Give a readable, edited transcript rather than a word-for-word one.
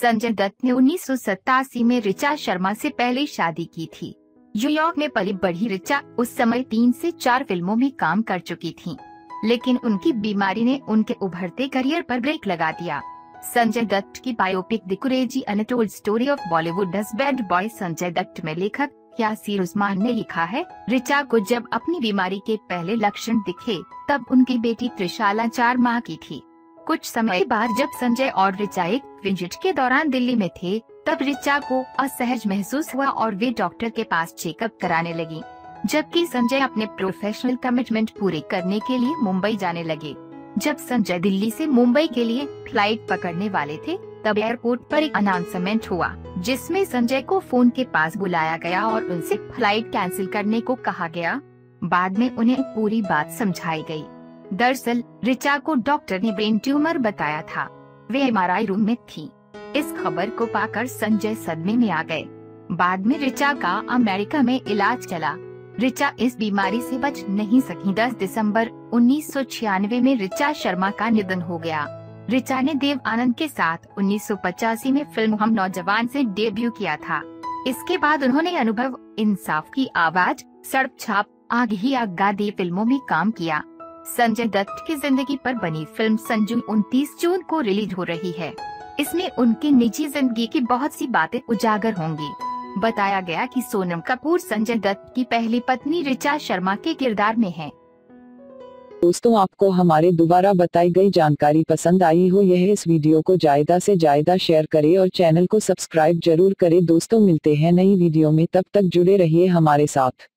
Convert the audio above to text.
संजय दत्त ने 1987 में रिचा शर्मा से पहले शादी की थी। न्यूयॉर्क में पली बढ़ी रिचा उस समय 3 से 4 फिल्मों में काम कर चुकी थीं, लेकिन उनकी बीमारी ने उनके उभरते करियर पर ब्रेक लगा दिया। संजय दत्त की biopic The Crazy Untold Story of Bollywood Bad Boy Sanjay Dutt में लेखक यासिर उस्मान ने लिखा है, रिचा को जब अपनी बीमारी के पहले लक्षण दिखे तब उनकी बेटी त्रिशा 4 माह की थी। कुछ समय बाद जब संजय और रिचा एक विजिट के दौरान दिल्ली में थे तब रिचा को असहज महसूस हुआ और वे डॉक्टर के पास चेकअप कराने लगी, जबकि संजय अपने प्रोफेशनल कमिटमेंट पूरे करने के लिए मुंबई जाने लगे। जब संजय दिल्ली से मुंबई के लिए फ्लाइट पकड़ने वाले थे तब एयरपोर्ट पर एक अनाउंसमेंट हुआ जिसमें संजय को फोन के पास बुलाया गया और उनसे फ्लाइट कैंसिल करने को कहा गया। बाद में उन्हें पूरी बात समझाई गई। दरअसल रिचा को डॉक्टर ने ब्रेन ट्यूमर बताया था। वे MRI रूम में थी। इस खबर को पाकर संजय सदमे में आ गए। बाद में रिचा का अमेरिका में इलाज चला। रिचा इस बीमारी से बच नहीं सकी। 10 दिसंबर 1996 में रिचा शर्मा का निधन हो गया। रिचा ने देव आनंद के साथ 1985 में फिल्म हम नौजवान से डेब्यू किया था। इसके बाद उन्होंने अनुभव, इंसाफ की आवाज, सड़क छाप, आग ही आगादी फिल्मों में काम किया। संजय दत्त की जिंदगी पर बनी फिल्म संजू 29 जून को रिलीज हो रही है। इसमें उनकी निजी जिंदगी की बहुत सी बातें उजागर होंगी। बताया गया कि सोनम कपूर संजय दत्त की पहली पत्नी रिचा शर्मा के किरदार में है। दोस्तों, आपको हमारे द्वारा बताई गई जानकारी पसंद आई हो यह इस वीडियो को ज्यादा से ज्यादा शेयर करें और चैनल को सब्सक्राइब जरूर करें। दोस्तों, मिलते हैं नई वीडियो में, तब तक जुड़े रहिए हमारे साथ।